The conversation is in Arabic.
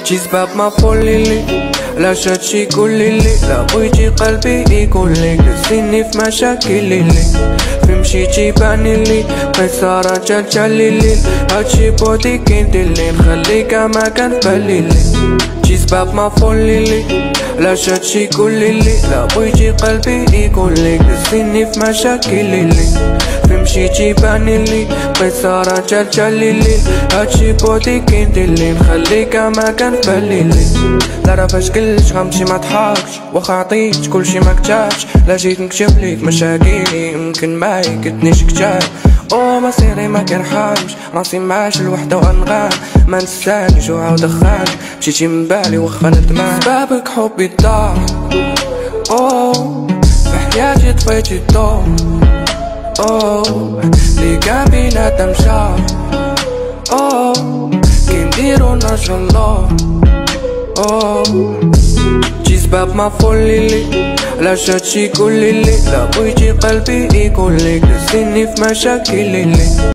جي سباب ما فوليلي لا شاتشي يقوليلي لا بغيتي قلبي يقولك دزتيني في مشاكلي في مشيتي بانيلي قيصارة جالجاليلي هادشي بودي كينديرلي نخليك ما كان باليلي جي سباب ما فوليلي لا شاتشي يقوليلي لا بغيتي قلبي يقولك دزتيني في مشاكلي في مشيتي بانيلي قيصارة جالجاليلي هادشي بودي كينديرلي نخليك ما كان باليلي لا راه فاش قلت غنمشي ما ضحكش واخا عطيت كلشي ما كتبش لا جيت نكتب ليك مشاكلي يمكن ما يقدنيش كتاب او مصيري ما كنرحمش راسي معاش الوحده وانغام ما نسانيش وعاود دخان مشيتي من بالي واخا ندمان سبابك حبي الدار او في حياتي طفيتي الضوء او لي كان بيناتنا مشى او كي نديرو نرجعو للور جي سباب ما فوليلي لا شاتشي يقوليلي لا بغيتي قلبي يقولك دزتيني في مشاكلي